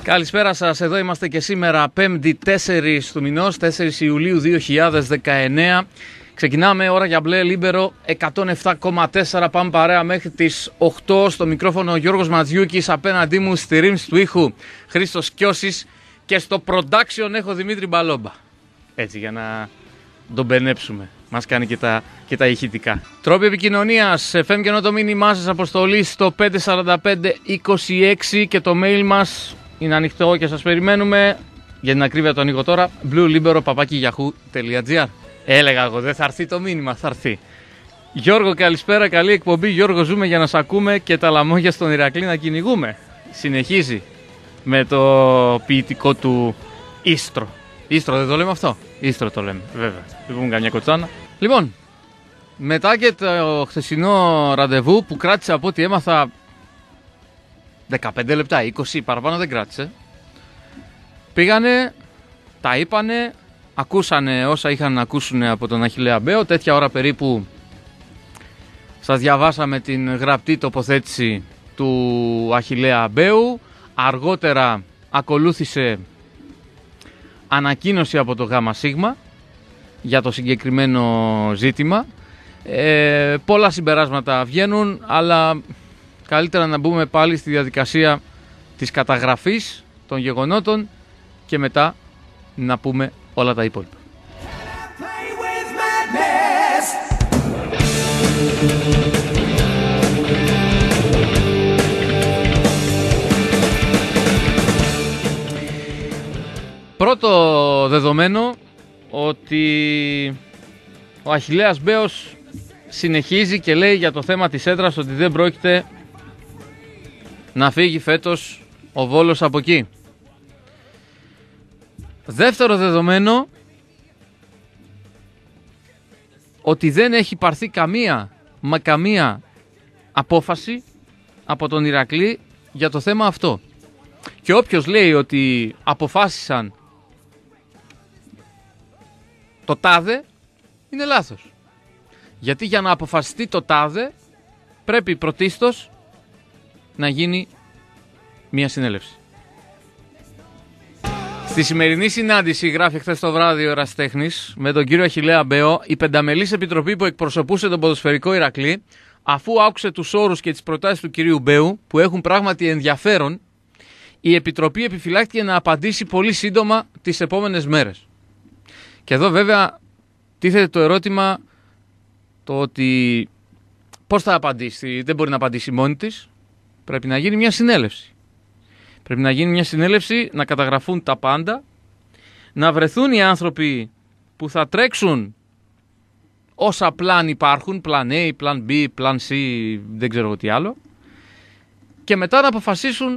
Καλησπέρα σας, εδώ είμαστε και σήμερα 5η 4 του μηνός, 4 Ιουλίου 2019. Ξεκινάμε ώρα για μπλε λίμπερο 107,4, πάμε παρέα μέχρι τις 8. Στο μικρόφωνο ο Γιώργος Ματζιούκης, απέναντί μου στη ρύθμιση του ήχου Χρήστος Κιώσης και στο production έχω Δημήτρη Μπαλόμπα. Έτσι για να τον μπενέψουμε, μας κάνει και τα ηχητικά. Τρόποι επικοινωνίας, FM και το μήνυμά σας αποστολή στο 54526 και το mail μας είναι ανοιχτό και σας περιμένουμε. Για την ακρίβεια το ανοίγω τώρα, bluelibero@yahoo.gr. Έλεγα εγώ, δεν θα έρθει το μήνυμα, θα έρθει. Γιώργο, καλησπέρα, καλή εκπομπή. Γιώργο, ζούμε για να σ' ακούμε και τα λαμόγια στον Ηρακλή να κυνηγούμε. Συνεχίζει με το ποιητικό του Ίστρο. Ίστρο δεν το λέμε αυτό? Ίστρο το λέμε, βέβαια. Δεν πούμε καμιά κοτσάνα. Λοιπόν, μετά και το χθεσινό ραντεβού που κράτησε από ό,τι έμαθα 15 λεπτά, 20 παραπάνω δεν κράτησε. Πήγανε, τα είπανε, ακούσανε όσα είχαν να ακούσουν από τον Αχιλλέα Μπέο. Τέτοια ώρα περίπου σας διαβάσαμε την γραπτή τοποθέτηση του Αχιλλέα Μπέου. Αργότερα ακολούθησε ανακοίνωση από το ΓΣ για το συγκεκριμένο ζήτημα. Πολλά συμπεράσματα βγαίνουν, αλλά καλύτερα να μπούμε πάλι στη διαδικασία της καταγραφής των γεγονότων και μετά να πούμε όλα τα υπόλοιπα. Πρώτο δεδομένο ότι ο Αχιλλέας Μπέος συνεχίζει και λέει για το θέμα της έδρας ότι δεν πρόκειται να φύγει φέτος ο Βόλος από εκεί. Δεύτερο δεδομένο, ότι δεν έχει πάρθει καμία απόφαση από τον Ηρακλή για το θέμα αυτό. Και όποιος λέει ότι αποφάσισαν το τάδε, είναι λάθος. Γιατί για να αποφασιστεί το τάδε πρέπει πρωτίστως να γίνει μια συνέλευση. Στη σημερινή συνάντηση, γράφει χθες το βράδυ ο Ερασιτέχνης, με τον κύριο Αχιλλέα Μπέο, η πενταμελής επιτροπή που εκπροσωπούσε τον ποδοσφαιρικό Ηρακλή, αφού άκουσε τους όρους και τις προτάσεις του κυρίου Μπέου, που έχουν πράγματι ενδιαφέρον, η επιτροπή επιφυλάχθηκε να απαντήσει πολύ σύντομα τις επόμενες μέρες. Και εδώ βέβαια τίθεται το ερώτημα το ότι πώς θα απαντήσει, δεν μπορεί να απαντήσει μόνη της, πρέπει να γίνει μια συνέλευση. Πρέπει να γίνει μια συνέλευση, να καταγραφούν τα πάντα, να βρεθούν οι άνθρωποι που θα τρέξουν όσα πλάν υπάρχουν, πλάν A, πλάν B, πλάν C, δεν ξέρω τι άλλο, και μετά να αποφασίσουν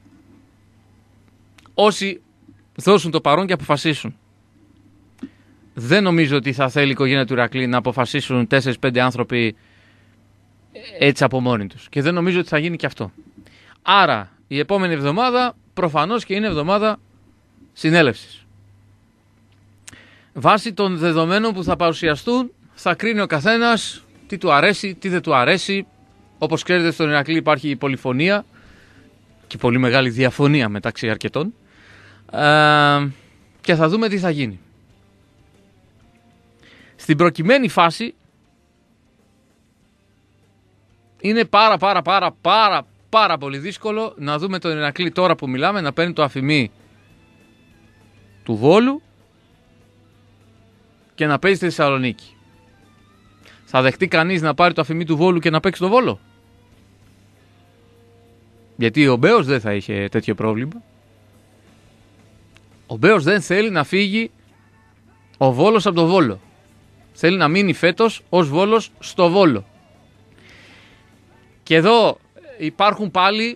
όσοι δώσουν το παρόν και αποφασίσουν. Δεν νομίζω ότι θα θέλει η οικογένεια του Ηρακλή να αποφασίσουν 4-5 άνθρωποι έτσι από μόνοι τους. Και δεν νομίζω ότι θα γίνει και αυτό. Άρα η επόμενη εβδομάδα προφανώς και είναι εβδομάδα συνέλευσης. Βάσει των δεδομένων που θα παρουσιαστούν θα κρίνει ο καθένας τι του αρέσει, τι δεν του αρέσει. Όπως ξέρετε, στον Ηρακλή υπάρχει η πολυφωνία και πολύ μεγάλη διαφωνία μεταξύ αρκετών. Και θα δούμε τι θα γίνει. Στην προκειμένη φάση είναι πάρα πολύ δύσκολο να δούμε τον Ηρακλή τώρα που μιλάμε να παίρνει το αφημί του Βόλου και να παίζει στη Θεσσαλονίκη. Θα δεχτεί κανείς να πάρει το αφημί του Βόλου και να παίξει το Βόλο? Γιατί ο Μπέος δεν θα είχε τέτοιο πρόβλημα. Ο Μπέος δεν θέλει να φύγει ο Βόλος από το Βόλο. Θέλει να μείνει φέτος ως Βόλος στο Βόλο. Και εδώ υπάρχουν πάλι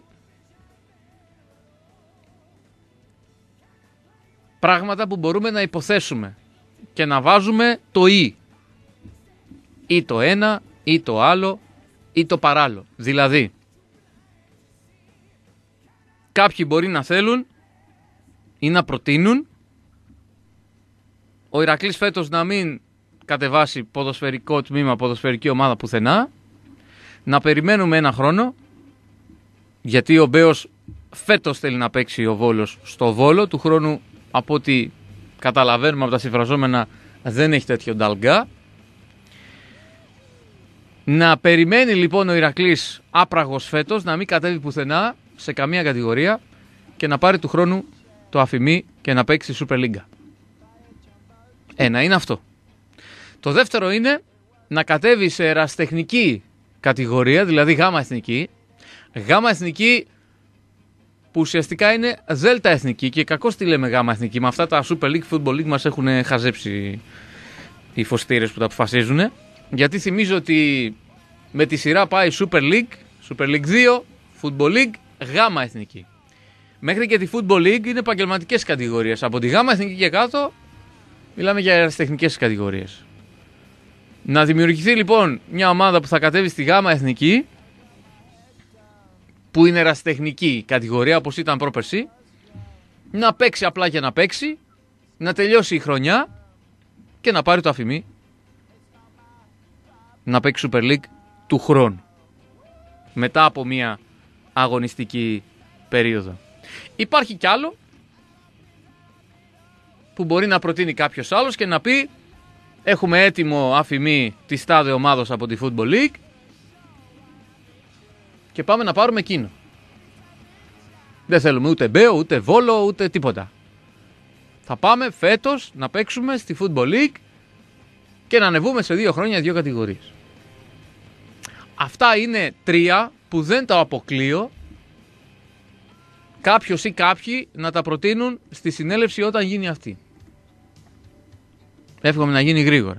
πράγματα που μπορούμε να υποθέσουμε και να βάζουμε το ή το ένα ή το άλλο ή το παράλληλο. Δηλαδή κάποιοι μπορεί να θέλουν ή να προτείνουν ο Ηρακλής φέτος να μην κατεβάσει ποδοσφαιρικό τμήμα, ποδοσφαιρική ομάδα πουθενά, να περιμένουμε ένα χρόνο, γιατί ο Μπέος φέτος θέλει να παίξει ο Βόλος στο Βόλο. Του χρόνου, από ό,τι καταλαβαίνουμε από τα συμφραζόμενα, δεν έχει τέτοιο νταλγκά. Να περιμένει λοιπόν ο Ηρακλής άπραγος φέτος, να μην κατέβει πουθενά σε καμία κατηγορία και να πάρει του χρόνου το αφημί και να παίξει στη Super League. Ένα είναι αυτό. Το δεύτερο είναι να κατέβει σε ερασιτεχνική κατηγορία, δηλαδή γάμα εθνική. Γάμα εθνική που ουσιαστικά είναι δέλτα εθνική και κακώς τη λέμε γάμα εθνική. Με αυτά τα Super League, Football League μας έχουν χαζέψει οι φωστήρες που τα αποφασίζουν. Γιατί θυμίζω ότι με τη σειρά πάει Super League, Super League 2, Football League, γάμα εθνική. Μέχρι και τη Football League είναι επαγγελματικές κατηγορίες. Από τη γάμα εθνική και κάτω μιλάμε για ερασιτεχνικές κατηγορίες. Να δημιουργηθεί λοιπόν μια ομάδα που θα κατέβει στη γάμα εθνική, που είναι ερασιτεχνική κατηγορία όπως ήταν πρόπερση, να παίξει απλά για να παίξει, να τελειώσει η χρονιά και να πάρει το αφημί να παίξει Super League του χρόνου, μετά από μια αγωνιστική περίοδο. Υπάρχει κι άλλο που μπορεί να προτείνει κάποιος άλλος και να πει: έχουμε έτοιμο αφημί της τάδε ομάδος από τη Football League και πάμε να πάρουμε εκείνο. Δεν θέλουμε ούτε Μπέο, ούτε Βόλο, ούτε τίποτα. Θα πάμε φέτος να παίξουμε στη Football League και να ανεβούμε σε 2 χρόνια 2 κατηγορίες. Αυτά είναι 3 που δεν τα αποκλείω κάποιος ή κάποιοι να τα προτείνουν στη συνέλευση όταν γίνει αυτή. Εύχομαι να γίνει γρήγορα.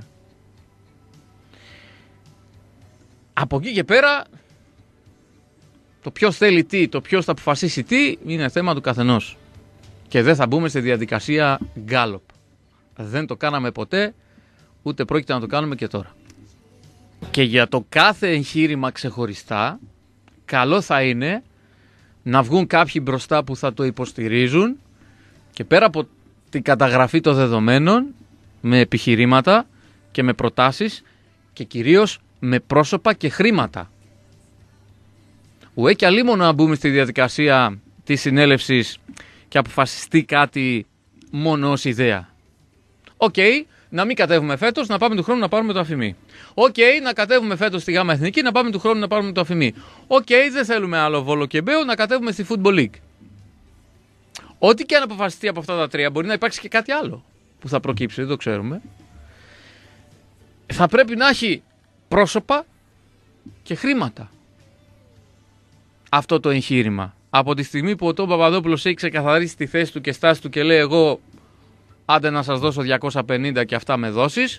Από εκεί και πέρα, το ποιος θέλει τι, το ποιος θα αποφασίσει τι, είναι θέμα του καθενός. Και δεν θα μπούμε στη διαδικασία γκάλοπ. Δεν το κάναμε ποτέ, ούτε πρόκειται να το κάνουμε και τώρα. Και για το κάθε εγχείρημα ξεχωριστά, καλό θα είναι να βγουν κάποιοι μπροστά που θα το υποστηρίζουν και πέρα από την καταγραφή των δεδομένων, με επιχειρήματα και με προτάσεις και κυρίως με πρόσωπα και χρήματα. Ουέ και αλίμονο να μπούμε στη διαδικασία της συνέλευσης και αποφασιστεί κάτι μόνο ως ιδέα. Οκ, να μην κατέβουμε φέτος, να πάμε του χρόνου να πάρουμε το αφημί. Οκ, να κατέβουμε φέτος στη γάμα εθνική, να πάμε του χρόνου να πάρουμε το αφημί. Οκ, δεν θέλουμε άλλο Βόλο και Μπέο, να κατέβουμε στη Football League. Ό,τι και αν αποφασιστεί από αυτά τα 3, μπορεί να υπάρξει και κάτι άλλο που θα προκύψει, δεν το ξέρουμε. Θα πρέπει να έχει πρόσωπα και χρήματα αυτό το εγχείρημα. Από τη στιγμή που ο Τόμ Παπαδόπουλος έχει ξεκαθαρίσει τη θέση του και στάση του και λέει: εγώ άντε να σας δώσω 250 και αυτά με δώσεις.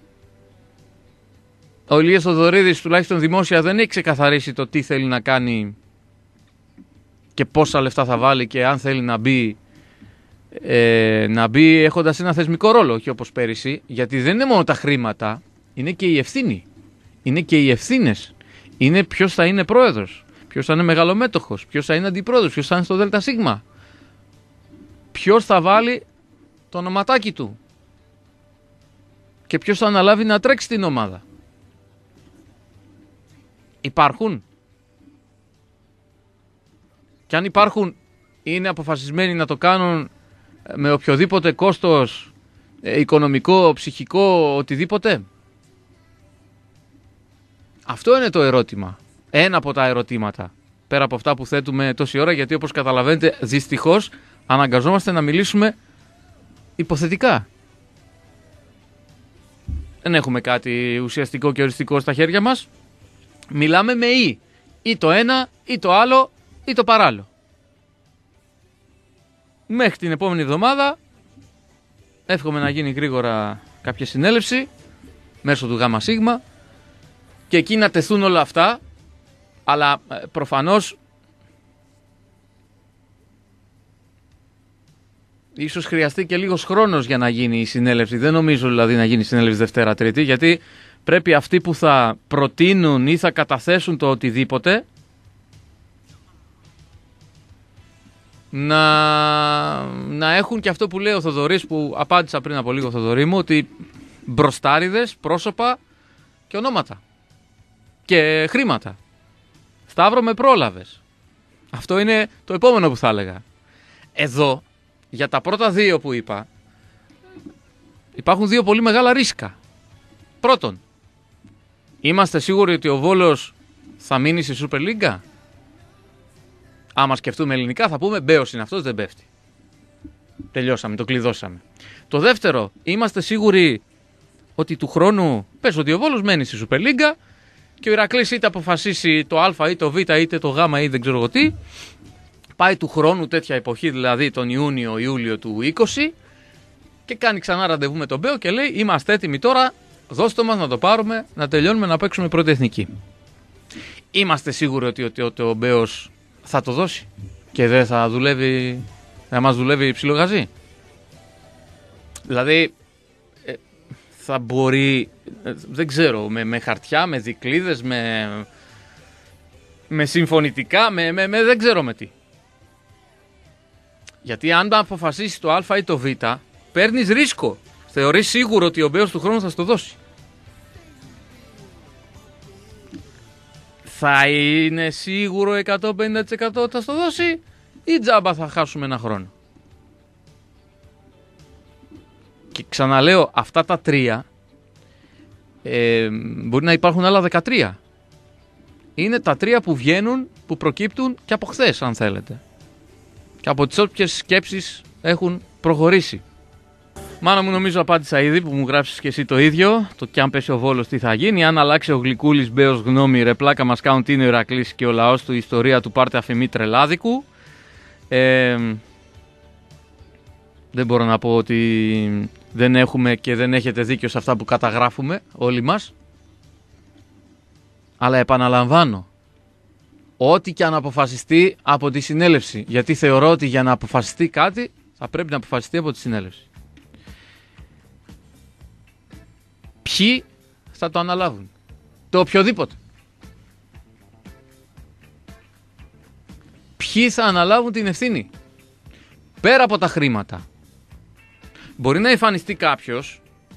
Ο Ηλίας Θοδωρίδης τουλάχιστον δημόσια δεν έχει ξεκαθαρίσει το τι θέλει να κάνει και πόσα λεφτά θα βάλει και αν θέλει να μπει έχοντας ένα θεσμικό ρόλο, όχι όπως πέρυσι, γιατί δεν είναι μόνο τα χρήματα, είναι και η ευθύνη, είναι και οι ευθύνες, είναι ποιος θα είναι πρόεδρος, ποιος θα είναι μεγαλομέτωχος, ποιος θα είναι αντιπρόεδρος, ποιος θα είναι στο ΔΣ, ποιος θα βάλει το ονοματάκι του και ποιος θα αναλάβει να τρέξει την ομάδα. Υπάρχουν. Και αν υπάρχουν, είναι αποφασισμένοι να το κάνουν με οποιοδήποτε κόστος οικονομικό, ψυχικό, οτιδήποτε. Αυτό είναι το ερώτημα. Ένα από τα ερωτήματα. Πέρα από αυτά που θέτουμε τόση ώρα, γιατί όπως καταλαβαίνετε δυστυχώς αναγκαζόμαστε να μιλήσουμε υποθετικά. Δεν έχουμε κάτι ουσιαστικό και οριστικό στα χέρια μας. Μιλάμε με ή το ένα ή το άλλο ή το παράλληλο. Μέχρι την επόμενη εβδομάδα εύχομαι να γίνει γρήγορα κάποια συνέλευση μέσω του ΓΣ και εκεί να τεθούν όλα αυτά, αλλά προφανώς ίσως χρειαστεί και λίγος χρόνος για να γίνει η συνέλευση. Δεν νομίζω δηλαδή να γίνει η συνέλευση Δευτέρα Τρίτη, γιατί πρέπει αυτοί που θα προτείνουν ή θα καταθέσουν το οτιδήποτε να έχουν και αυτό που λέει ο Θοδωρής, που απάντησα πριν από λίγο, Θοδωρή μου, ότι μπροστάριδες, πρόσωπα και ονόματα και χρήματα. Σταύρο, με πρόλαβες. Αυτό είναι το επόμενο που θα έλεγα. Εδώ, για τα πρώτα δύο που είπα, υπάρχουν δύο πολύ μεγάλα ρίσκα. Πρώτον, είμαστε σίγουροι ότι ο Βόλος θα μείνει στη Super League? Άμα σκεφτούμε ελληνικά θα πούμε Μπέος είναι αυτός, δεν πέφτει. Τελειώσαμε, το κλειδώσαμε. Το δεύτερο, είμαστε σίγουροι ότι του χρόνου, πες ότι ο Βόλος μένει στη Super League και ο Ηρακλής είτε αποφασίσει το Α ή το Β είτε το Γ ή δεν ξέρω εγώ τι, πάει του χρόνου τέτοια εποχή, δηλαδή τον Ιούνιο-Ιούλιο του 20 και κάνει ξανά ραντεβού με τον Μπέο και λέει είμαστε έτοιμοι τώρα, δώστε μας να το πάρουμε, να τελειώνουμε να παίξουμε πρώτη εθνική. Είμαστε σίγουροι ότι ο Μπέος θα το δώσει και δεν θα δουλεύει, θα μας δουλεύει υψηλό γαζί? Δηλαδή θα μπορεί, δεν ξέρω, με χαρτιά, με δικλείδες, με συμφωνητικά, με δεν ξέρω με τι. Γιατί αν αποφασίσει το Α ή το Β, παίρνεις ρίσκο. Θεωρείς σίγουρο ότι ο Μπέος του χρόνου θα στο δώσει. Θα είναι σίγουρο 150% ότι θα στο δώσει ή τζάμπα θα χάσουμε ένα χρόνο? Και ξαναλέω, αυτά τα τρία μπορεί να υπάρχουν άλλα 13. Είναι τα τρία που βγαίνουν, που προκύπτουν και από χθες, αν θέλετε. Και από τις όποιες σκέψεις έχουν προχωρήσει. Μάνα μου, νομίζω απάντησα ήδη που μου γράψεις και εσύ το ίδιο. Το κι αν πέσει ο Βόλος τι θα γίνει. Αν αλλάξει ο Γλυκούλης Μπέος γνώμη, ρε πλάκα μας κάνουν τι είναι ο Ηρακλής και ο λαός του, η ιστορία του πάρτε αφημί τρελάδικου. Δεν μπορώ να πω ότι δεν έχουμε και δεν έχετε δίκιο σε αυτά που καταγράφουμε όλοι μας. Αλλά επαναλαμβάνω, ό,τι και αν αποφασιστεί από τη συνέλευση. Γιατί θεωρώ ότι για να αποφασιστεί κάτι θα πρέπει να αποφασιστεί από τη συνέλευση. Ποιοι θα το αναλάβουν? Το οποιοδήποτε. Ποιοι θα αναλάβουν την ευθύνη? Πέρα από τα χρήματα. Μπορεί να εμφανιστεί κάποιος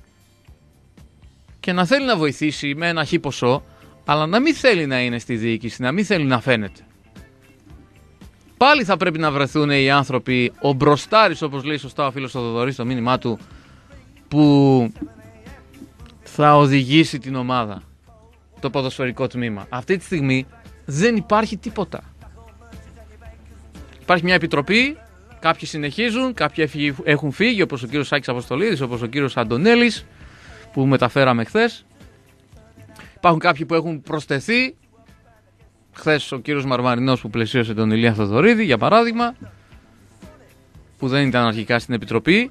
και να θέλει να βοηθήσει με ένα χι ποσό, αλλά να μην θέλει να είναι στη διοίκηση, να μην θέλει να φαίνεται. Πάλι θα πρέπει να βρεθούν οι άνθρωποι, ο μπροστάρης, όπως λέει σωστά ο φίλος ο Θοδωρής στο μήνυμά του, που θα οδηγήσει την ομάδα, το ποδοσφαιρικό τμήμα. Αυτή τη στιγμή δεν υπάρχει τίποτα. Υπάρχει μια επιτροπή, κάποιοι συνεχίζουν, κάποιοι έχουν φύγει, όπως ο κύριος Σάκης Αποστολίδης, όπως ο κύριος Αντωνέλης, που μεταφέραμε χθες. Υπάρχουν κάποιοι που έχουν προσθεθεί. Χθες ο κύριος Μαρμαρινός που πλαισίωσε τον Ηλία Θοδωρίδη, για παράδειγμα, που δεν ήταν αρχικά στην επιτροπή.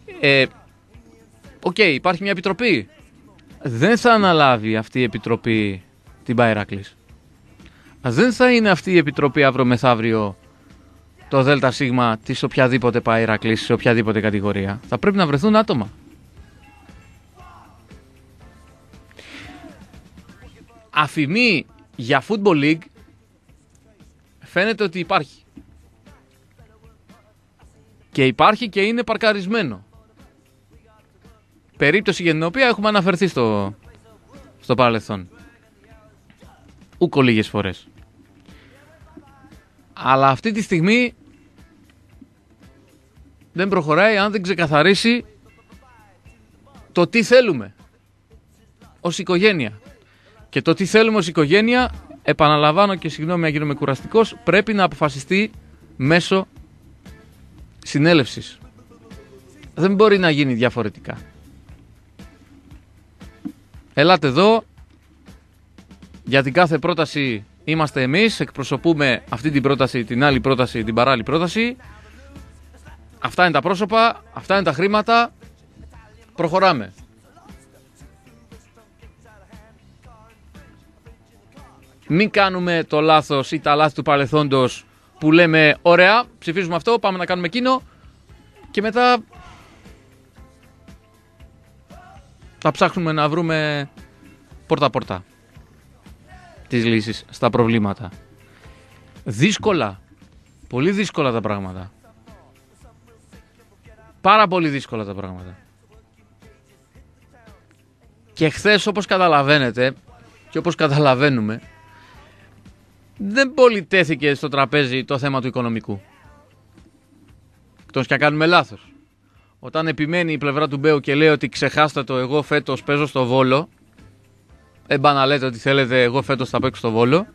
Υπάρχει μια επιτροπή. Δεν θα αναλάβει αυτή η επιτροπή την Ηρακλής. Δεν θα είναι αυτή η επιτροπή αύριο μεθαύριο το ΔΣ της οποιαδήποτε Ηρακλής σε οποιαδήποτε κατηγορία. Θα πρέπει να βρεθούν άτομα. Αφημί για Football League φαίνεται ότι υπάρχει. Και υπάρχει και είναι παρκαρισμένο. Περίπτωση για την οποία έχουμε αναφερθεί στο παρελθόν. Ούκο λίγες φορές. Αλλά αυτή τη στιγμή δεν προχωράει αν δεν ξεκαθαρίσει το τι θέλουμε ως οικογένεια. Και το τι θέλουμε ως οικογένεια, επαναλαμβάνω και συγγνώμη αν γίνομαι κουραστικός, πρέπει να αποφασιστεί μέσω συνέλευσης. Δεν μπορεί να γίνει διαφορετικά. Ελάτε εδώ, για την κάθε πρόταση είμαστε εμείς, εκπροσωπούμε αυτή την πρόταση, την άλλη πρόταση, την παράλληλη πρόταση. Αυτά είναι τα πρόσωπα, αυτά είναι τα χρήματα, προχωράμε. Μην κάνουμε το λάθος ή τα λάθη του παρελθόντος που λέμε ωραία, ψηφίζουμε αυτό, πάμε να κάνουμε εκείνο και μετά θα ψάχνουμε να βρούμε πόρτα-πόρτα τις λύσεις στα προβλήματα. Δύσκολα, πολύ δύσκολα τα πράγματα. Πάρα πολύ δύσκολα τα πράγματα. Και χθες, όπως καταλαβαίνετε και όπως καταλαβαίνουμε, δεν πολυτέθηκε στο τραπέζι το θέμα του οικονομικού. Εκτός κι αν κάνουμε λάθος. Όταν επιμένει η πλευρά του Μπέου και λέει ότι ξεχάστε το, εγώ φέτος παίζω στο Βόλο, να λέτε ότι θέλετε, εγώ φέτος θα παίξω στο Βόλο,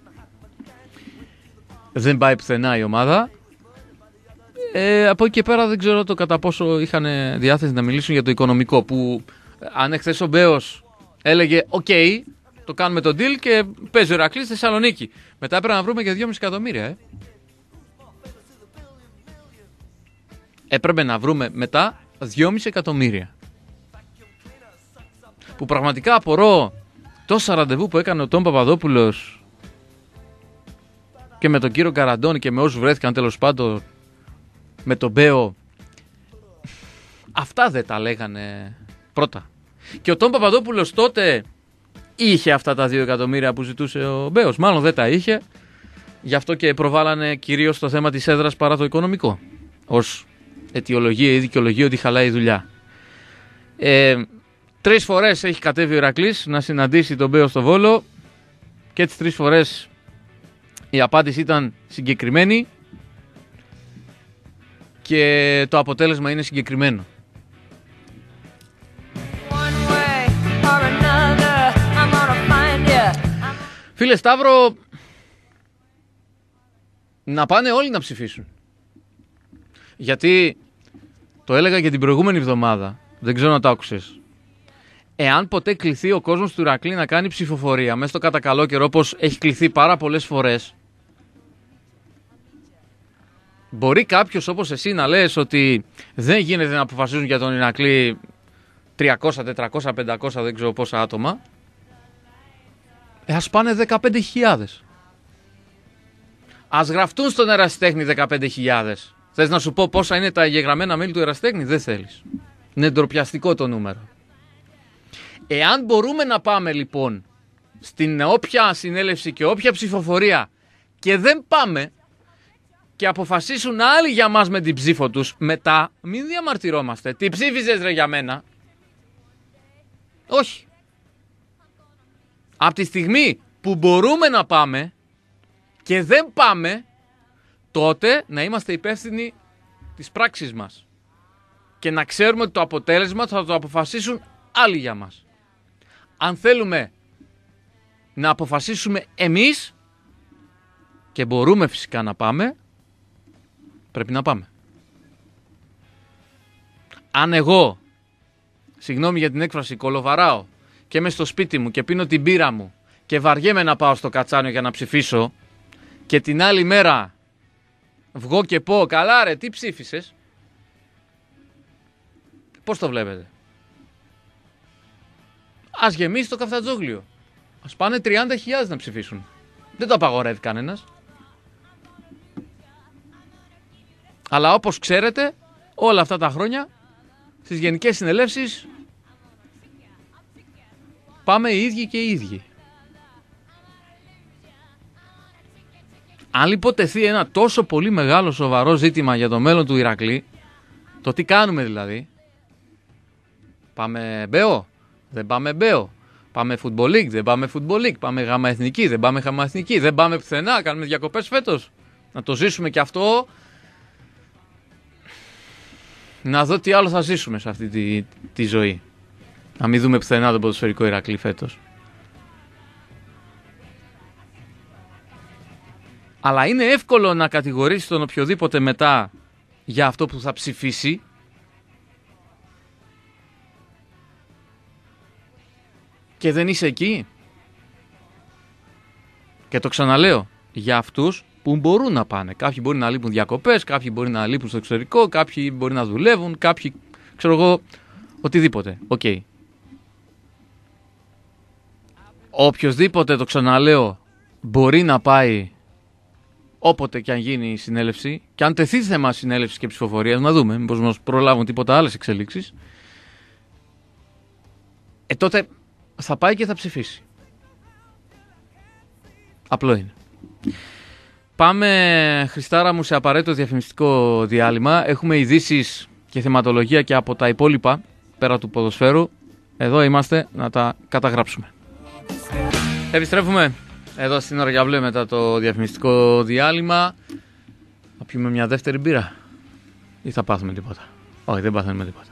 δεν πάει πουθενά η ομάδα. Από εκεί και πέρα δεν ξέρω το κατά πόσο είχαν διάθεση να μιλήσουν για το οικονομικό, που αν εχθές ο Μπέος έλεγε «ΟΚ, το κάνουμε το deal και παίζει ο Ηρακλής στη Θεσσαλονίκη». Μετά έπρεπε να βρούμε και 2,5 εκατομμύρια. Έπρεπε να βρούμε μετά 2,5 εκατομμύρια. Που πραγματικά απορώ τόσα ραντεβού που έκανε ο Τόμ Παπαδόπουλος και με τον κύριο Καραντώνη και με όσους βρέθηκαν τέλος πάντων με τον Μπέο. Αυτά δεν τα λέγανε πρώτα. Και ο Τόμ Παπαδόπουλος τότε είχε αυτά τα 2 εκατομμύρια που ζητούσε ο Μπέος. Μάλλον δεν τα είχε. Γι' αυτό και προβάλλανε κυρίως το θέμα της έδρας παρά το οικονομικό. Ως αιτιολογία ή δικαιολογία ότι χαλάει η δουλειά. 3 φορές έχει κατέβει ο Ηρακλής να συναντήσει τον Μπέο στο Βόλο και τις 3 φορές η απάντηση ήταν συγκεκριμένη και το αποτέλεσμα είναι συγκεκριμένο. Φίλε Σταύρο, να πάνε όλοι να ψηφίσουν. Γιατί το έλεγα και την προηγούμενη εβδομάδα, δεν ξέρω να το άκουσες. Εάν ποτέ κληθεί ο κόσμος του Ηρακλή να κάνει ψηφοφορία μέσα στο κατά καλό καιρό, όπως έχει κληθεί πάρα πολλές φορές, μπορεί κάποιος όπως εσύ να λες ότι δεν γίνεται να αποφασίζουν για τον Ηρακλή 300, 400, 500, δεν ξέρω πόσα άτομα. Ας πάνε 15.000. Ας γραφτούν στον Ερασιτέχνη 15.000. Θες να σου πω πόσα είναι τα εγγεγραμμένα μέλη του Ερασιτέχνη? Δεν θέλεις. Είναι ντροπιαστικό το νούμερο. Εάν μπορούμε να πάμε λοιπόν στην όποια συνέλευση και όποια ψηφοφορία και δεν πάμε και αποφασίσουν άλλοι για μας με την ψήφο τους, μετά μην διαμαρτυρόμαστε. Τι ψήφισες ρε για μένα? Όχι. Από τη στιγμή που μπορούμε να πάμε και δεν πάμε, τότε να είμαστε υπεύθυνοι της πράξης μας και να ξέρουμε ότι το αποτέλεσμα θα το αποφασίσουν άλλοι για μας. Αν θέλουμε να αποφασίσουμε εμείς και μπορούμε φυσικά να πάμε, πρέπει να πάμε. Αν εγώ, συγγνώμη για την έκφραση, κολοβαράω και είμαι στο σπίτι μου και πίνω την μπύρα μου και βαριέμαι να πάω στο κατσάνιο για να ψηφίσω και την άλλη μέρα βγω και πω καλά ρε τι ψήφισες, πώς το βλέπετε? Ας γεμίσει το Καφτατζόγλιο. Ας πάνε 30.000 να ψηφίσουν. Δεν το απαγορεύει κανένας. Αλλά όπως ξέρετε, όλα αυτά τα χρόνια στις γενικές συνελεύσεις πάμε οι ίδιοι και οι ίδιοι. Αν λοιπόν τεθεί ένα τόσο πολύ μεγάλο σοβαρό ζήτημα για το μέλλον του Ηρακλή, το τι κάνουμε δηλαδή? Πάμε Μπέο? Δεν πάμε Μπέο? Πάμε Football League? Δεν πάμε Football League? Πάμε Γάμα Εθνική? Δεν πάμε Γάμα Εθνική? Δεν πάμε πουθενά? Κάνουμε διακοπές φέτος? Να το ζήσουμε και αυτό. Να δω τι άλλο θα ζήσουμε σε αυτή τη ζωή. Να μην δούμε πουθενά τον ποδοσφαιρικό Ηρακλή φέτος. Αλλά είναι εύκολο να κατηγορήσει τον οποιοδήποτε μετά για αυτό που θα ψηφίσει. Και δεν είσαι εκεί. Και το ξαναλέω, για αυτούς που μπορούν να πάνε. Κάποιοι μπορεί να λείπουν διακοπές, κάποιοι μπορεί να λείπουν στο εξωτερικό, κάποιοι μπορεί να δουλεύουν, κάποιοι, ξέρω εγώ, οτιδήποτε. Οκ. Οποιοςδήποτε, το ξαναλέω, μπορεί να πάει όποτε και αν γίνει η συνέλευση και αν τεθεί θέμα συνέλευση και ψηφοφορία, να δούμε, μήπως μας προλάβουν τίποτα άλλες εξελίξεις, τότε θα πάει και θα ψηφίσει. Απλό είναι. Πάμε, Χριστάρα μου, σε απαραίτητο διαφημιστικό διάλειμμα. Έχουμε ειδήσεις και θεματολογία και από τα υπόλοιπα πέρα του ποδοσφαίρου. Εδώ είμαστε να τα καταγράψουμε. Επιστρέφουμε. εδώ στην ώρα για μπλε μετά το διαφημιστικό διάλειμμα. Θα πιούμε μια δεύτερη μπύρα ή θα πάθουμε τίποτα? Όχι, δεν πάθαμε τίποτα.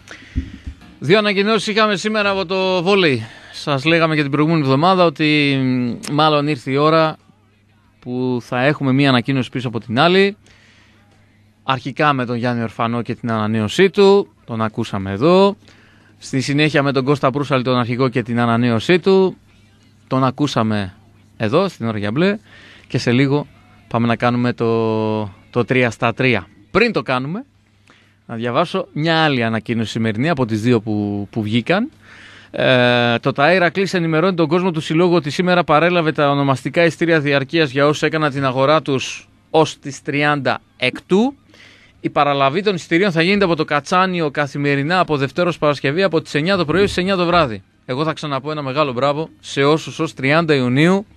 Δύο ανακοινώσεις είχαμε σήμερα από το βόλεϊ. Σας λέγαμε και την προηγούμενη εβδομάδα ότι μάλλον ήρθε η ώρα που θα έχουμε μία ανακοίνωση πίσω από την άλλη. Αρχικά με τον Γιάννη Ορφανό και την ανανέωσή του, τον ακούσαμε εδώ. Στη συνέχεια με τον Κώστα Προύσαλη, τον αρχηγό και την ανανέωσή του, τον ακούσαμε εδώ στην ώρα για μπλε. Και σε λίγο πάμε να κάνουμε το 3 στα 3. Πριν το κάνουμε, να διαβάσω μια άλλη ανακοίνωση σημερινή από τις δύο που βγήκαν. Το ΤΑΕ Ηρακλής ενημερώνει τον κόσμο του συλλόγου ότι σήμερα παρέλαβε τα ονομαστικά ειστήρια διαρκείας για όσους έκαναν την αγορά τους ως τις 30 εκτού. Η παραλαβή των εισιτηρίων θα γίνεται από το Κατσάνιο καθημερινά από Δευτέρα ως Παρασκευή από τις 9 το πρωί στις 9 το βράδυ. Εγώ θα ξαναπώ ένα μεγάλο μπράβο σε όσους ως 30 Ιουνίου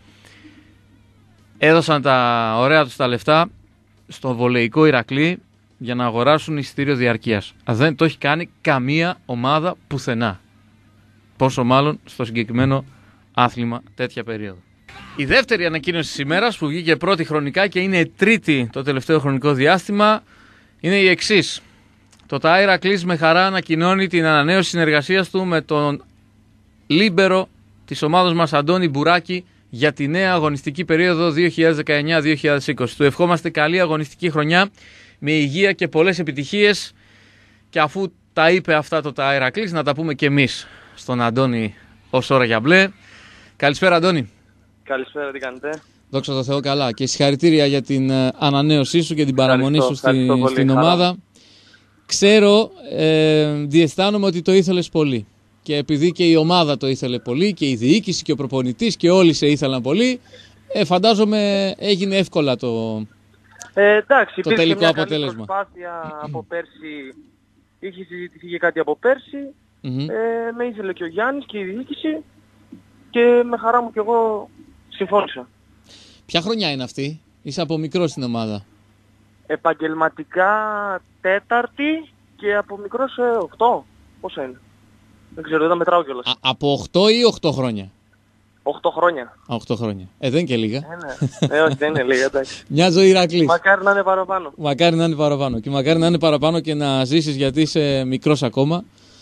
έδωσαν τα ωραία τους τα λεφτά στο βολεϊκό Ηρακλή για να αγοράσουν εισιτήριο διαρκείας. Δεν το έχει κάνει καμία ομάδα πουθενά. Πόσο μάλλον στο συγκεκριμένο άθλημα τέτοια περίοδο. Η δεύτερη ανακοίνωση της ημέρας που βγήκε πρώτη χρονικά και είναι τρίτη το τελευταίο χρονικό διάστημα είναι η εξής. Το ΤΑΕ Ηρακλής με χαρά ανακοινώνει την ανανέωση συνεργασίας του με τον λίμπερο της ομάδας μας Αντώνη Μπουράκη για τη νέα αγωνιστική περίοδο 2019-2020. Του ευχόμαστε καλή αγωνιστική χρονιά με υγεία και πολλές επιτυχίες, και αφού τα είπε αυτά το ΤΑΕ Ηρακλής να τα πούμε και εμείς στον Αντώνη ως ώρα για μπλε. Καλησπέρα Αντώνη. Καλησπέρα, τι κάνετε? Δόξα τω Θεώ καλά, και συγχαρητήρια για την ανανέωσή σου και την παραμονή σου στην ομάδα. Ξέρω, διαισθάνομαι ότι το ήθελες πολύ, και επειδή και η ομάδα το ήθελε πολύ και η διοίκηση και ο προπονητής και όλοι σε ήθελαν πολύ, φαντάζομαι έγινε εύκολα εντάξει, το τελικό μια αποτέλεσμα. Προσπάθεια από πέρσι, είχε συζητηθεί και κάτι από πέρσι, με ήθελε και ο Γιάννης και η διοίκηση και με χαρά μου και εγώ συμφώνησα. Ποια χρονιά είναι αυτή? Είσαι από μικρό στην ομάδα. Επαγγελματικά τέταρτη και από μικρός 8. Πόσα είναι? Δεν ξέρω, δεν τα μετράω κιόλας. Από 8 ή 8 χρόνια? 8 χρόνια. 8 χρόνια. Δεν είναι και λίγα. Ναι. Όχι, δεν είναι λίγα, εντάξει. Μια ζωή Ηρακλής. Μακάρι να είναι παραπάνω. Μακάρι να είναι παραπάνω. Και μακάρι να είναι παραπάνω και να ζήσεις, γιατί είσαι μικρός ακόμα.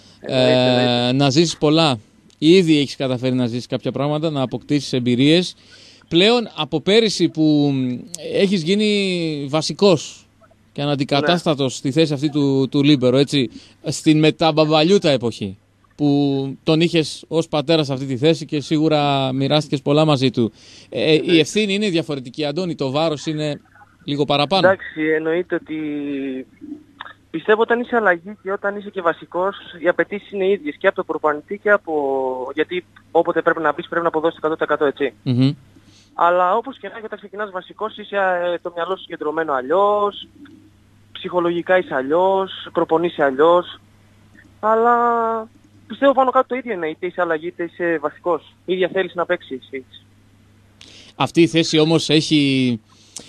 Να ζήσεις πολλά. Ήδη έχεις καταφέρει να ζήσεις κάποια πράγματα, να αποκτήσεις εμπειρίες. Πλέον από πέρυσι που έχεις γίνει βασικός και αναντικατάστατος στη θέση αυτή του λίμπερο, έτσι, στην μεταμπαμπαλιούτα εποχή, που τον είχες ως πατέρα σε αυτή τη θέση και σίγουρα μοιράστηκες πολλά μαζί του. Η ευθύνη είναι διαφορετική, Αντώνη, το βάρος είναι λίγο παραπάνω. Εντάξει, εννοείται ότι πιστεύω όταν είσαι αλλαγή και όταν είσαι και βασικός, οι απαιτήσεις είναι ίδιες και από το προπονητή και από... γιατί όποτε πρέπει να μπεις πρέπει να αποδώσεις 100% έτσι. Αλλά όπως και να έχει, όταν ξεκινάς βασικός είσαι το μυαλό σου συγκεντρωμένο αλλιώς, ψυχολογικά είσαι αλλιώς, προπονείσαι αλλιώς, αλλά πιστεύω πάνω κάτω το ίδιο είναι, είτε είσαι αλλαγή είτε είσαι βασικός. Η ίδια θέλεις να παίξεις. Αυτή η θέση όμως έχει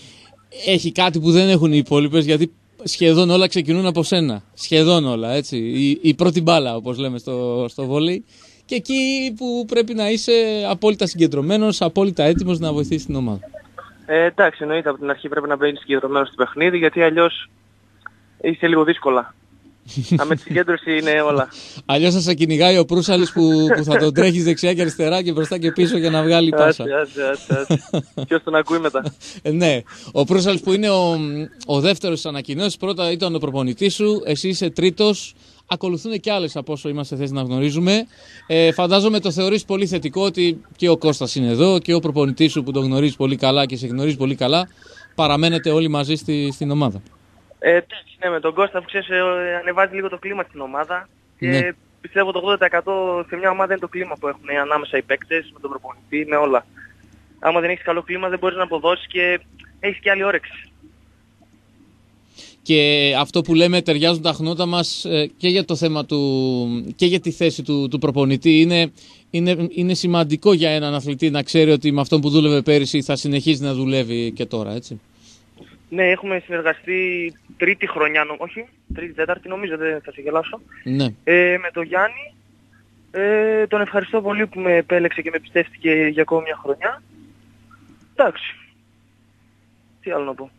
κάτι που δεν έχουν οι υπόλοιπες, γιατί σχεδόν όλα ξεκινούν από σένα. Σχεδόν όλα, έτσι. Η πρώτη μπάλα, όπως λέμε στο βόλεϊ. Και εκεί που πρέπει να είσαι απόλυτα συγκεντρωμένος, απόλυτα έτοιμος να βοηθήσεις την ομάδα. Εντάξει, εννοείται από την αρχή πρέπει να μπαίνεις συγκεντρωμένος στο παιχνίδι, γιατί αλλιώς είσαι λίγο δύσκολα. Με τη συγκέντρωση είναι όλα. Αλλιώς θα σε κυνηγάει ο Προύσαλης που θα τον τρέχεις δεξιά και αριστερά και μπροστά και πίσω για να βγάλει πάσα. Ποιος τον ακούει μετά? Ναι, ο Προύσαλης που είναι ο δεύτερος στις ανακοινώσεις. Πρώτα ήταν ο προπονητής σου, εσύ είσαι τρίτος. Ακολουθούν και άλλες από όσο είμαστε θέση να γνωρίζουμε. Φαντάζομαι το θεωρείς πολύ θετικό ότι και ο Κώστας είναι εδώ και ο προπονητής σου που τον γνωρίζεις πολύ καλά και σε γνωρίζει πολύ καλά. Παραμένετε όλοι μαζί στην ομάδα. Ναι, με τον Κώστα που ξέρεις ανεβάζει λίγο το κλίμα στην ομάδα. Και ναι, πιστεύω το 80% σε μια ομάδα είναι το κλίμα που έχουν ανάμεσα οι παίκτες, με τον προπονητή, με όλα. Άμα δεν έχεις καλό κλίμα δεν μπορείς να αποδώσεις και έχεις και άλλη όρεξη. Και αυτό που λέμε, ταιριάζουν τα χνότα μας και για το θέμα και για τη θέση του προπονητή. Είναι σημαντικό για έναν αθλητή να ξέρει ότι με αυτόν που δούλευε πέρυσι θα συνεχίσει να δουλεύει και τώρα, έτσι. Ναι, έχουμε συνεργαστεί τρίτη χρονιά, τέταρτη νομίζω, δεν θα σε γελάσω. Ναι. Με τον Γιάννη. Τον ευχαριστώ πολύ που με επέλεξε και με πιστεύτηκε για ακόμη μια χρονιά. Εντάξει. Τι άλλο να πω.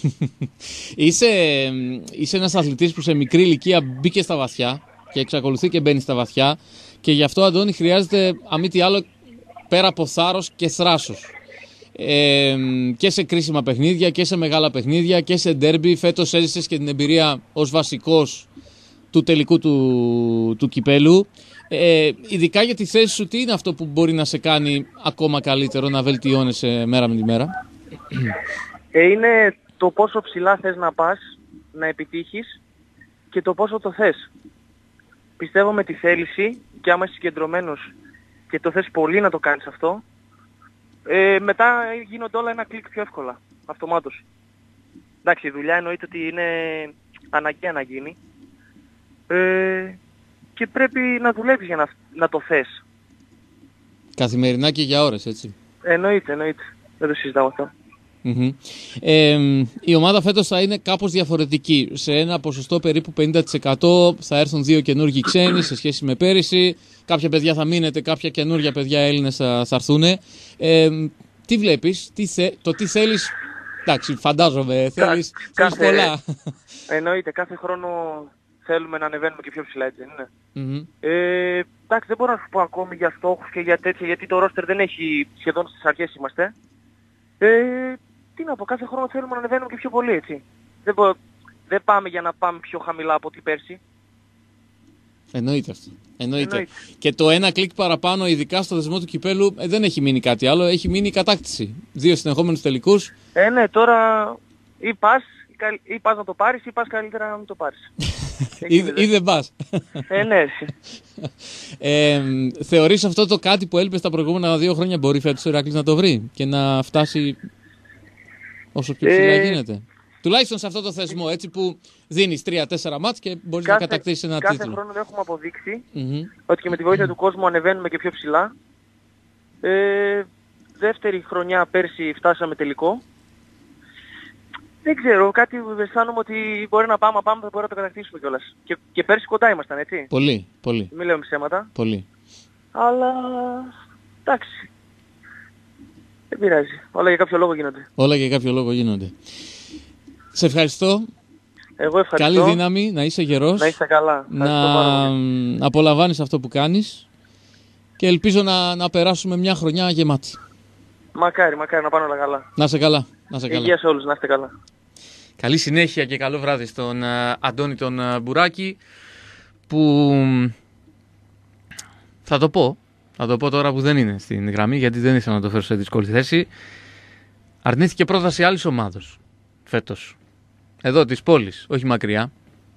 Είσαι ένας αθλητής που σε μικρή ηλικία μπήκε στα βαθιά και εξακολουθεί και μπαίνει στα βαθιά και γι' αυτό, Αντώνη, χρειάζεται αμή τι άλλο πέρα από θάρρος και θράσος. Και σε κρίσιμα παιχνίδια και σε μεγάλα παιχνίδια και σε ντέρμπι. Φέτος έζησες και την εμπειρία ως βασικός του τελικού του κυπέλου. Ειδικά για τη θέση σου, τι είναι αυτό που μπορεί να σε κάνει ακόμα καλύτερο, να βελτιώνεσαι μέρα με τη μέρα? Είναι το πόσο ψηλά θες να πας, να επιτύχεις και το πόσο το θες. Πιστεύω με τη θέληση και άμα είσαι συγκεντρωμένος και το θες πολύ να το κάνεις αυτό, μετά γίνονται όλα ένα κλικ πιο εύκολα, αυτομάτως. Εντάξει, η δουλειά εννοείται ότι είναι αναγκαία να γίνει και πρέπει να δουλεύεις για να το θες. Καθημερινά και για ώρες, έτσι. Εννοείται. Δεν το συζητάω αυτό. Η ομάδα φέτος θα είναι κάπως διαφορετική. Σε ένα ποσοστό περίπου 50% θα έρθουν 2 καινούργιοι ξένοι σε σχέση με πέρυσι. Κάποια παιδιά θα μείνετε, κάποια καινούργια παιδιά Έλληνες θα έρθουν. Τι βλέπεις, τι θέλεις? Εντάξει, φαντάζομαι, θέλεις πολλά. Εννοείται, κάθε χρόνο θέλουμε να ανεβαίνουμε και πιο ψηλά, έτσι δεν είναι? Εντάξει, δεν μπορώ να σου πω ακόμη για στόχους και για τέτοια, γιατί το ρόστερ δεν έχει, σχεδόν στις αρχές είμαστε. Τι να πω, κάθε χρόνο θέλουμε να ανεβαίνουμε και πιο πολύ, έτσι. Δεν πάμε για να πάμε πιο χαμηλά από ό,τι πέρσι. Εννοείται αυτό. Εννοείται. Και το ένα κλικ παραπάνω, ειδικά στο δεσμό του κυπέλου, δεν έχει μείνει κάτι άλλο, έχει μείνει η κατάκτηση. 2 συνεχόμενους τελικούς. Ναι, τώρα ή πας να το πάρεις ή πας καλύτερα να μην το πάρεις. Ή δεν πας. Ναι. Θεωρείς αυτό το κάτι που έλειπε τα προηγούμενα 2 χρόνια μπορεί φέτος ο Ηράκλης να το βρει και να φτάσει όσο πιο ψηλά γίνεται? Τουλάχιστον σε αυτό το θεσμό, έτσι, που δίνεις 3-4 μάτς και μπορείς να κατακτήσεις ένα τίτλο. Κάθε χρόνο έχουμε αποδείξει ότι και με τη βοήθεια του κόσμου ανεβαίνουμε και πιο ψηλά. Δεύτερη χρονιά πέρσι φτάσαμε τελικό. Δεν ξέρω, κάτι αισθάνομαι ότι μπορεί να πάμε, δεν μπορεί να το κατακτήσουμε κιόλας. Και πέρσι κοντά ήμασταν, έτσι. Πολύ. Μην λέμε ψέματα. Πολύ. Αλλά εντάξει. Δεν πειράζει. Όλα για κάποιο λόγο γίνονται. Σε ευχαριστώ. Εγώ ευχαριστώ. Καλή δύναμη, να είσαι γερός. Να είσαι καλά. Να απολαμβάνεις αυτό που κάνεις. Και ελπίζω να περάσουμε μια χρονιά γεμάτη. Μακάρι να πάνε όλα καλά. Να είσαι καλά. Υγεία σε όλους, να είστε καλά. Καλή συνέχεια και καλό βράδυ στον Αντώνη τον Μπουράκη, που θα το πω τώρα που δεν είναι στην γραμμή, γιατί δεν ήθελα να το φέρω σε δύσκολη θέση. Αρνήθηκε πρόταση άλλης ομάδος φέτος, εδώ της πόλης, όχι μακριά.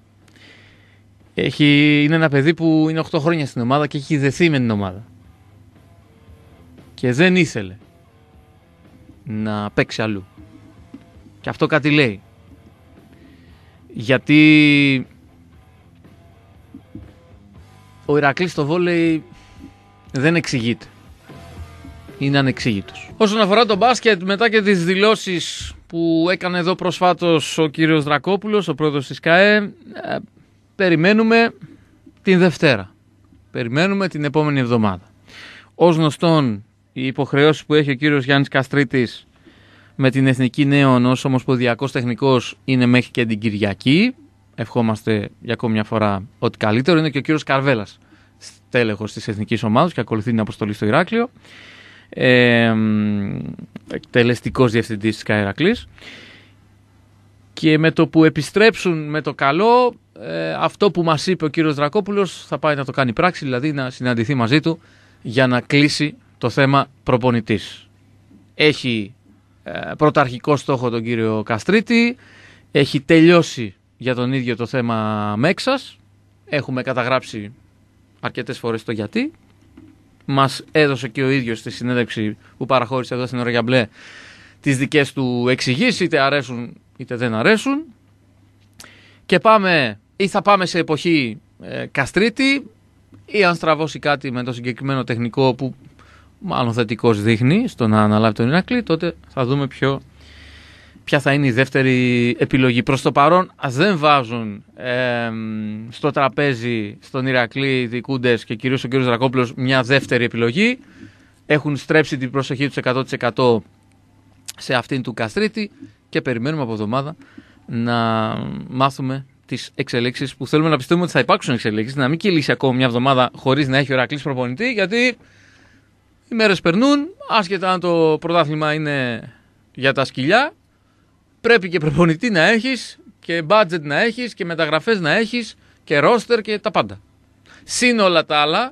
Είναι ένα παιδί που είναι 8 χρόνια στην ομάδα και έχει δεθεί με την ομάδα και δεν ήθελε να παίξει αλλού. Και αυτό κάτι λέει. Γιατί ο Ηρακλής στο βόλεϊ δεν εξηγείται. Είναι ανεξήγητος. Όσον αφορά το μπάσκετ, μετά και τις δηλώσεις που έκανε εδώ προσφάτως ο κύριος Δρακόπουλος, ο πρόεδρος της ΚΑΕ, περιμένουμε την Δευτέρα. Περιμένουμε την επόμενη εβδομάδα. Ως γνωστόν, οι υποχρεώσεις που έχει ο κύριος Γιάννης Καστρίτης με την Εθνική Νέων ως ομοσπονδιακός τεχνικός είναι μέχρι και την Κυριακή. Ευχόμαστε για ακόμη μια φορά ότι καλύτερο. Είναι και ο κύριος Καρβέλας, στέλεχος της Εθνικής Ομάδας και ακολουθεί την αποστολή στο Ηράκλειο. Εκτελεστικός διευθυντής της ΚΑΕ Ηρακλής. Και με το που επιστρέψουν με το καλό, αυτό που μας είπε ο κύριος Δρακόπουλος θα πάει να το κάνει πράξη, δηλαδή να συναντηθεί μαζί του για να κλείσει το θέμα προπονητής. Έχει πρωταρχικό στόχο τον κύριο Καστρίτη, έχει τελειώσει για τον ίδιο το θέμα Μέξας, έχουμε καταγράψει αρκετές φορές το γιατί, μας έδωσε και ο ίδιος στη συνέντευξη που παραχώρησε εδώ στην Ωραγιά Μπλε τις δικές του εξηγήσεις, είτε αρέσουν είτε δεν αρέσουν, και θα πάμε σε εποχή Καστρίτη, ή αν στραβώσει κάτι με το συγκεκριμένο τεχνικό που μάλλον θετικός δείχνει στο να αναλάβει τον Ηράκλη, τότε θα δούμε ποια θα είναι η δεύτερη επιλογή. Προς το παρόν δεν βάζουν στο τραπέζι στον Ηρακλή οι διοικούντες και κυρίως ο κ. Δρακόπουλος μια δεύτερη επιλογή. Έχουν στρέψει την προσοχή τους 100% σε αυτήν του Καστρίτη και περιμένουμε από εβδομάδα να μάθουμε τις εξελίξεις που θέλουμε να πιστεύουμε ότι θα υπάρξουν εξελίξεις, να μην κυλήσει ακόμα μια εβδομάδα χωρίς να έχει ο Ηρακλής προπονητή, γιατί οι μέρες περνούν, άσχετα αν το πρωτάθλημα είναι για τα σκυλιά, πρέπει και προπονητή να έχεις και budget να έχεις και μεταγραφές να έχεις και roster και τα πάντα. Συν όλα τα άλλα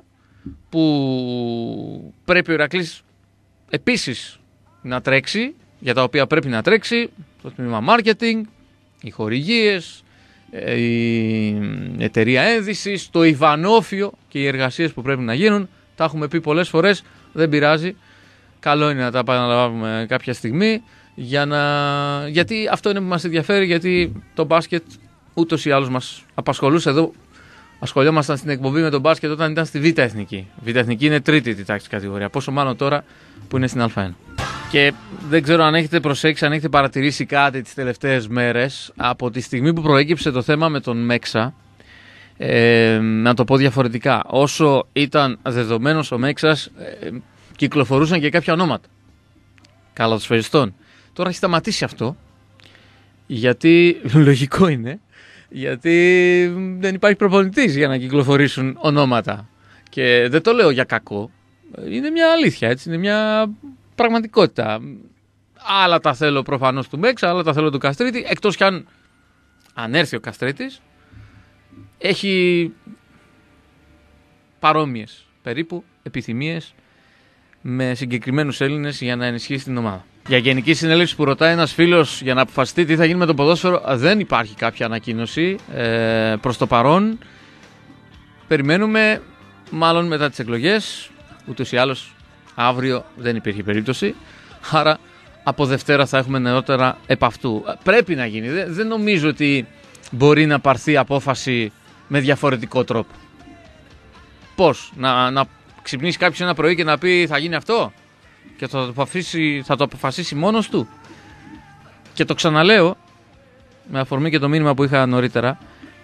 που πρέπει ο Ηρακλής επίσης να τρέξει, για τα οποία πρέπει να τρέξει, το τμήμα marketing, οι χορηγίες, η εταιρεία ένδυσης, το Ιβανόφιο και οι εργασίες που πρέπει να γίνουν. Τα έχουμε πει πολλές φορές, δεν πειράζει. Καλό είναι να τα επαναλάβουμε κάποια στιγμή, γιατί αυτό είναι που μας ενδιαφέρει, γιατί το μπάσκετ ούτως ή άλλως μας απασχολούσε εδώ. Ασχολιόμασταν στην εκπομπή με τον μπάσκετ όταν ήταν στη Β' Εθνική. Β' Εθνική είναι τρίτη τάξη κατηγορία, πόσο μάλλον τώρα που είναι στην Α1. Και δεν ξέρω αν έχετε προσέξει, αν έχετε παρατηρήσει κάτι τις τελευταίες μέρες, από τη στιγμή που προέκυψε το θέμα με τον Μέξα, να το πω διαφορετικά, όσο ήταν δεδομένος ο Μέξας, κυκλοφορούσαν και κάποια ονόματα καλαθοσφαιριστών. Τώρα έχει σταματήσει αυτό, γιατί λογικό είναι, γιατί δεν υπάρχει προπονητής για να κυκλοφορήσουν ονόματα. Και δεν το λέω για κακό, είναι μια αλήθεια, έτσι, είναι μια πραγματικότητα. Άλλα τα θέλω προφανώς του Μέξα, άλλα τα θέλω του Καστρίτη, εκτός κι αν έρθει ο Καστρίτης, έχει παρόμοιες περίπου επιθυμίες με συγκεκριμένους Έλληνες για να ενισχύσει την ομάδα. Για γενική συνέλευση που ρωτάει ένας φίλος για να αποφασιστεί τι θα γίνει με το ποδόσφαιρο, δεν υπάρχει κάποια ανακοίνωση προς το παρόν. Περιμένουμε μάλλον μετά τις εκλογές, ούτως ή άλλως αύριο δεν υπήρχε περίπτωση, άρα από Δευτέρα θα έχουμε νεότερα επ' αυτού. Πρέπει να γίνει, δεν νομίζω ότι μπορεί να πάρθει απόφαση με διαφορετικό τρόπο. Πώς, να ξυπνήσει κάποιος ένα πρωί και να πει θα γίνει αυτό και θα το αποφασίσει μόνος του. Και το ξαναλέω, με αφορμή και το μήνυμα που είχα νωρίτερα,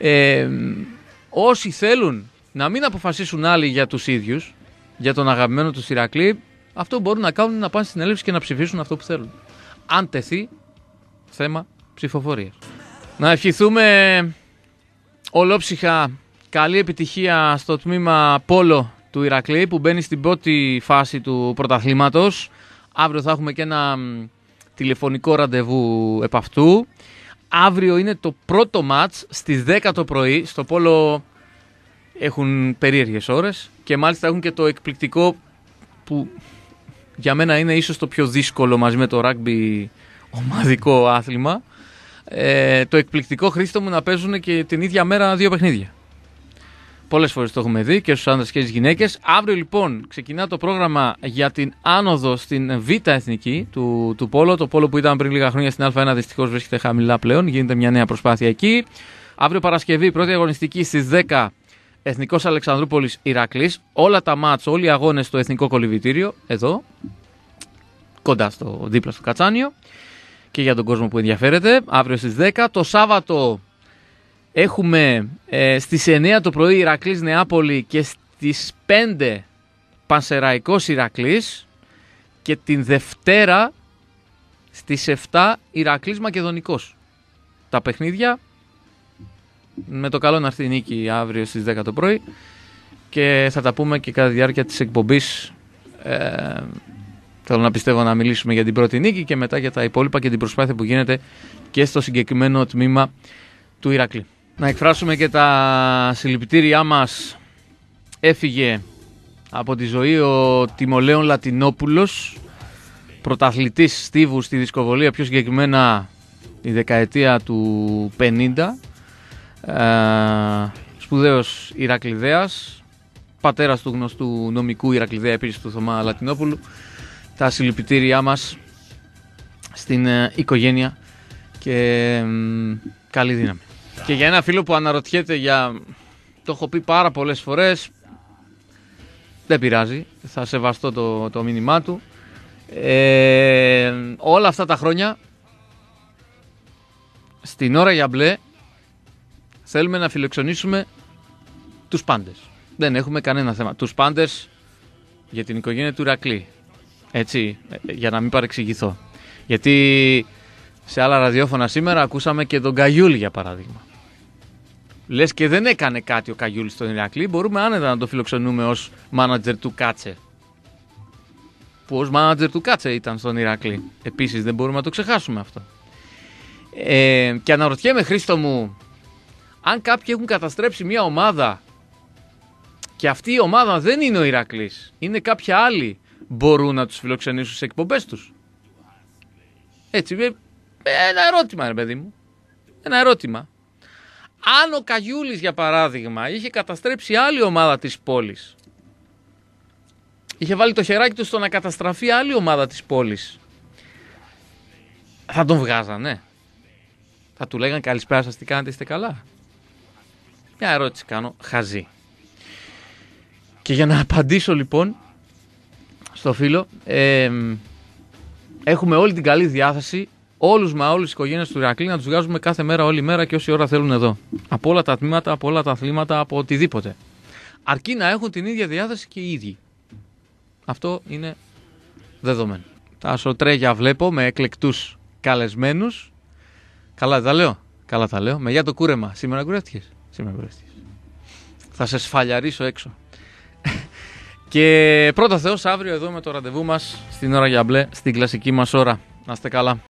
όσοι θέλουν να μην αποφασίσουν άλλοι για τους ίδιους, για τον αγαπημένο του Ηρακλή, αυτό που μπορούν να κάνουν είναι να πάνε στην έλευση και να ψηφίσουν αυτό που θέλουν. Αν τεθεί θέμα ψηφοφορίας. Να ευχηθούμε ολόψυχα καλή επιτυχία στο τμήμα Πόλο του Ηρακλή που μπαίνει στην πρώτη φάση του πρωταθλήματος. Αύριο θα έχουμε και ένα τηλεφωνικό ραντεβού επ' αυτού. Αύριο είναι το πρώτο μάτς στις 10 το πρωί. Στο Πόλο έχουν περίεργες ώρες και μάλιστα έχουν και το εκπληκτικό που για μένα είναι ίσως το πιο δύσκολο μαζί με το rugby ομαδικό άθλημα. Το εκπληκτικό, Χρήστο μου, να παίζουν και την ίδια μέρα δύο παιχνίδια. Πολλές φορές το έχουμε δει και στους άντρες και στις γυναίκες. Αύριο λοιπόν ξεκινά το πρόγραμμα για την άνοδο στην Β' Εθνική του Πόλο. Το Πόλο που ήταν πριν λίγα χρόνια στην Α1 δυστυχώς βρίσκεται χαμηλά πλέον. Γίνεται μια νέα προσπάθεια εκεί. Αύριο Παρασκευή, πρώτη αγωνιστική στις 10, Εθνικός Αλεξανδρούπολης Ηρακλής. Όλα τα μάτς, όλοι οι αγώνες στο Εθνικό Κολυβητήριο, εδώ, κοντά δίπλα στο Κατσάνιο. Και για τον κόσμο που ενδιαφέρεται, αύριο στις 10. Το Σάββατο έχουμε στις 9 το πρωί Ηρακλής Νεάπολη και στις 5 Πανσεραϊκός Ηρακλής και την Δευτέρα στις 7 Ηρακλής Μακεδονικός. Τα παιχνίδια με το καλό να έρθει η νίκη αύριο στις 10 το πρωί και θα τα πούμε και κατά τη διάρκεια της εκπομπής. Θέλω να πιστεύω να μιλήσουμε για την πρώτη νίκη και μετά για τα υπόλοιπα και την προσπάθεια που γίνεται και στο συγκεκριμένο τμήμα του Ηρακλή. Να εκφράσουμε και τα συλληπιτήριά μας. Έφυγε από τη ζωή ο Τιμολέων Λατινόπουλος, πρωταθλητής στίβου στη δισκοβολία, πιο συγκεκριμένα η δεκαετία του 50, σπουδαίος Ηρακλειδέας, πατέρας του γνωστού νομικού Ηρακλειδέα επίσης του Θωμά Λατινόπουλου. Τα συλληπιτήριά μας στην οικογένεια και καλή δύναμη. Και για ένα φίλο που αναρωτιέται το έχω πει πάρα πολλές φορές, δεν πειράζει, θα σεβαστώ το μήνυμά του. Όλα αυτά τα χρόνια στην ώρα για μπλε θέλουμε να φιλοξενήσουμε τους πάντες. Δεν έχουμε κανένα θέμα. Τους πάντες για την οικογένεια του Ηρακλή. Έτσι, για να μην παρεξηγηθώ. Γιατί σε άλλα ραδιόφωνα σήμερα ακούσαμε και τον Καγιούλη για παράδειγμα. Λες και δεν έκανε κάτι ο Καγιούλης στον Ηρακλή, μπορούμε άνετα να το φιλοξενούμε ως μάνατζερ του Κάτσε. Που ως μάνατζερ του Κάτσε ήταν στον Ηρακλή. Επίσης δεν μπορούμε να το ξεχάσουμε αυτό. Και αναρωτιέμαι, Χρήστο μου, αν κάποιοι έχουν καταστρέψει μια ομάδα και αυτή η ομάδα δεν είναι ο Ηρακλής, είναι κάποια άλλη, μπορούν να τους φιλοξενήσουν σε εκπομπές τους? Έτσι, ένα ερώτημα, ρε παιδί μου. Ένα ερώτημα. Αν ο Καγιούλης, για παράδειγμα, είχε καταστρέψει άλλη ομάδα της πόλης, είχε βάλει το χεράκι του στο να καταστραφεί άλλη ομάδα της πόλης, θα τον βγάζανε? Θα του λέγαν καλησπέρα σας, τι κάνετε, είστε καλά? Μια ερώτηση κάνω, χαζή. Και για να απαντήσω λοιπόν στο φίλο, έχουμε όλη την καλή διάθεση, όλες τις οικογένειες του Ηρακλή, να τους βγάζουμε κάθε μέρα, όλη μέρα και όση ώρα θέλουν εδώ. Από όλα τα τμήματα, από όλα τα αθλήματα, από οτιδήποτε. Αρκεί να έχουν την ίδια διάθεση και οι ίδιοι. Αυτό είναι δεδομένο. Τα σωτρέγια βλέπω με εκλεκτούς καλεσμένους. Καλά τα λέω. Καλά τα λέω. Με για το κούρεμα. Σήμερα κουρεύτηκες? Σήμερα κουρεύτηκες. Θα σε σφαλιαρίσω έξω. Και πρώτα Θεός, αύριο εδώ με το ραντεβού μας στην ώρα για μπλε, στην κλασική μας ώρα. Να είστε καλά.